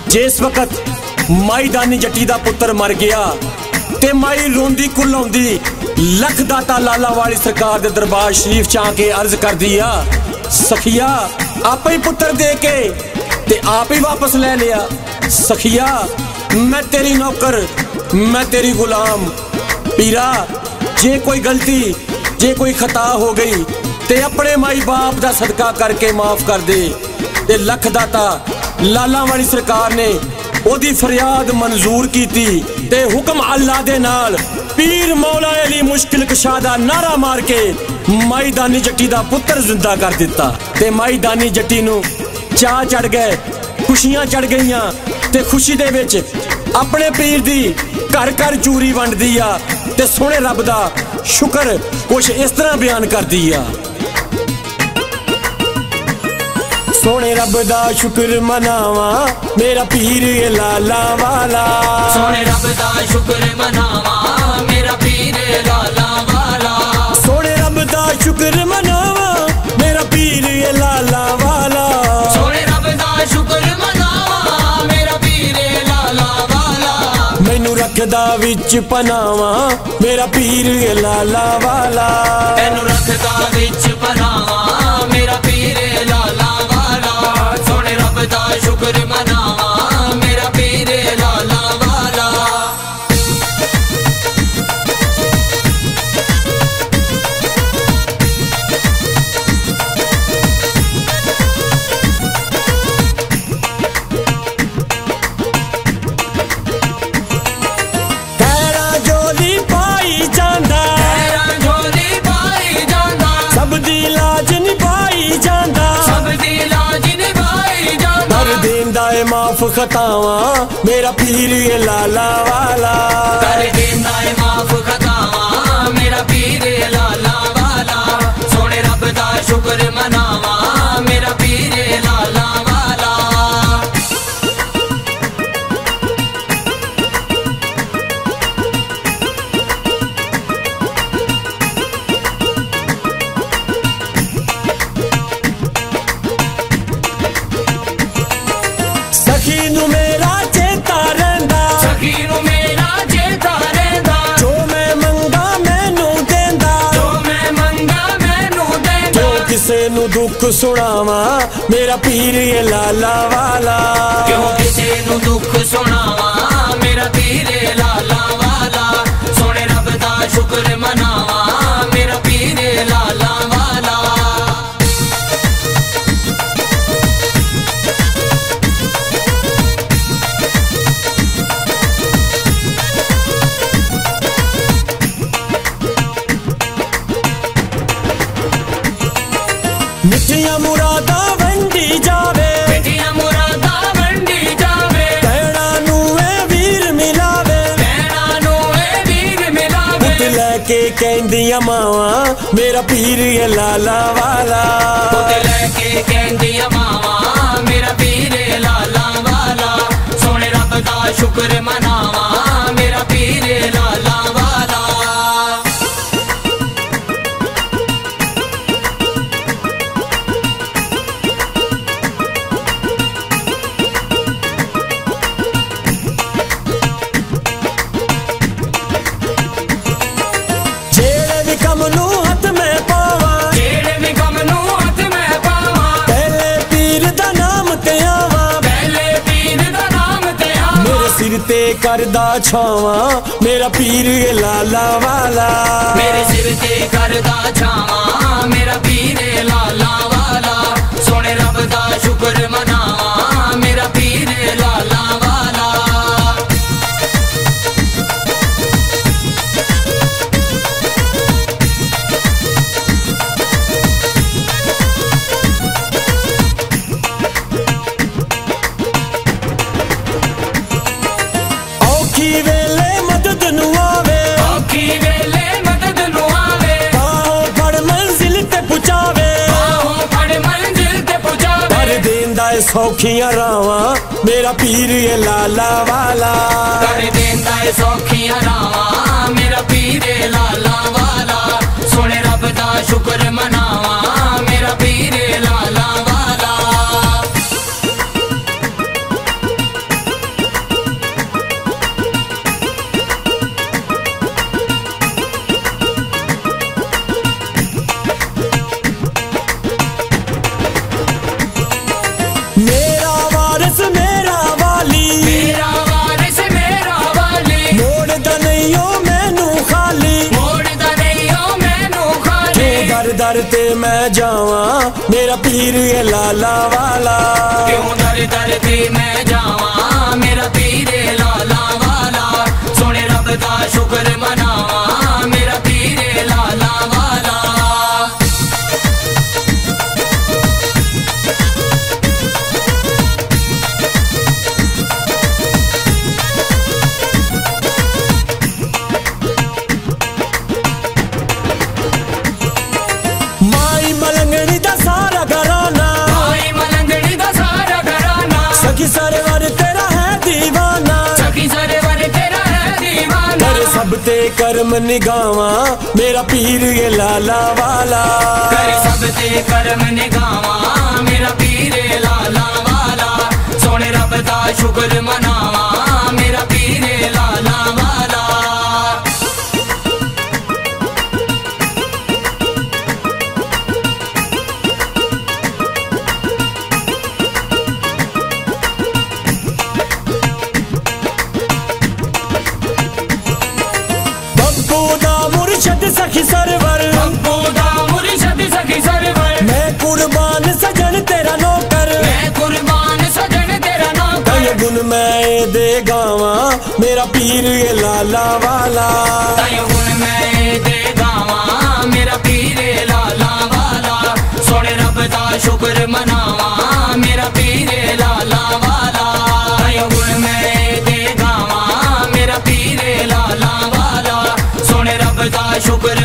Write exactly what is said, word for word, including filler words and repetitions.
जिस वक्त माई दानी जट्टी दा पुत्र मर गया ते माई रोंदी कुल्लाउंदी लख दाता लाला वाली सरकार दे दरबार शरीफ च आके अर्ज कर दिया, सखिया आप ही पुत्र दे के ते आप ही वापस ले लिया। सखिया मैं तेरी नौकर, मैं तेरी गुलाम, पीरा जे कोई गलती जे कोई खता हो गई ते अपने माई बाप दा सदका करके माफ कर दे। ते लख दाता लाला वाली सरकार ने ओदी फरियाद मंजूर की ते हुक्म अल्लाह दे नाल पीर मौला अली मुश्किल कशा दा नारा मार के माई दानी जट्टी दा पुत्र जिंदा कर दिता। ते माई दानी जट्टी नू चाह चढ़ गए, खुशियां चढ़ गईयां ते खुशी दे विच अपने पीर दी घर घर चूरी वंड दिया ते सोने रब दा शुक्र कुछ इस तरह बयान कर दिया। सोने रब दा शुक्र मनावा मेरा पीर लाला वाला, सोने रब दा शुक्र मनावा मेरा पीर लाला वाला, सोने रब दा शुक्र मनावा मेरा पीर लाला वाला, सोने रब दा शुक्र मनावा मेरा पीर लाला वाला, मैनू रखदा विच पनावा मेरा पीर लाला वाला, मैनू रखदा विच पनावा मेरा पीर लाला वाला, सोने रब दा शुक्र मनावा मेरा पीर लाला वाला। खैरा झोली पाई जांदा, खैरा झोली पाई जांदा, सब दी लाज निभाई जांदा, सब दी लाज निभाई जांदा, कर देंदा है माफ खतावा मेरा पीर लाला वाला, कर देंदा है माफ खतावा मेरा पीर लाला वाला, सोने रब दा शुक्र मनावा मेरा पीर लाला वाला। सखी नू मेरा चेता रहिंदा, सखी नू मेरा चेता रहिंदा, जो मैं मंगा मैनू देंदा, जो मैं मंगा मैनू देंदा, जो किसे नू दुख सुनावा मेरा पीर लाला वाला, क्यों किसे नू दुख सुनावा मेरा पीर लाला वाला, सोने रब दा शुक्र मनावा मेरा पीर लाला वाला। मिठियां मुरादा वंडी जावे, मिठियां मुरादा वंडी जावे, भैणा नू ए वीर मिलावे, भैणा नू ए वीर मिलावे, पुत लैके कहंदियां मावा मेरा पीर लाला वाला, पुत लैके कहंदियां मावा मेरा पीर लाला वाला, सोने रब दा शुक्र मनावा मेरा पीर लाला वाला। जेड़े भी कम नू हथ में पावा, जेड़े भी गम नू हथ में पावा, पहले पीर दा नाम ते आवा, पहले पीर दा नाम ते आवा, मेरे सिर ते करदा छावा मेरा पीर लाला वाला, मेरे सिर ते करदा छावा मेरा पीर लाला वाला, सोने रब दा शुक्र मनावा मेरा पीर लाला वाला। औखी वेले मदद नू आवे, औखी वेले मदद नू आवे, बाहों फड़ मंजिल ते पुचावे, बाहों फड़ मंजिल ते पुजावे, कर देंदा है सौखियां रावा मेरा पीर लाला वाला, कर देंदा है सौखियां रावा मेरा पीर लाला वाला, सोने रब दा शुक्र मनावा मेरा पीर लाला वाला। नहीं ओ मैनू खाली, मोड़दा नहीं ओ मैनू खाली। दर दर ते मैं जावा मेरा पीर ये लाला वाला, क्यों दर दर ते मैं जावा मेरा पीर लाला वाला। सोने रब दा शुक्र मनावा मेरा पीर लाला वाला। माई मलंगड़ी दा सारा घराना, माई मलंगड़ी दा सारा घराना। सखी सरवर तेरा है दीवाना, सखी सरवर तेरा है दीवाना। तेरे सब ते कर्म निगावा मेरा पीर ये लाला वाला, कर सब ते कर्म निगावा मेरा पीर लाला वाला। सोने रब दा शुक्र मनावा मेरा पीर लाला वाला। बब्बू दा मुर्शद सखी सरवर, बब्बू दा मुर्शद सखी सरवर। मैं कुर्बान सजन तेरा नौकर, मैं कुर्बान सजन तेरा नौकर। तय गुन मैं दे गावा मेरा पीर ये लाला वाला, तय गुन मैं दे गावा मेरा पीर लाला वाला। सोने रब दा शुक्र मनावा मेरा पीर लाला वाला। तय गुन मैं दे गावा मेरा पीर लाला वाला। सोने रब दा शुक्र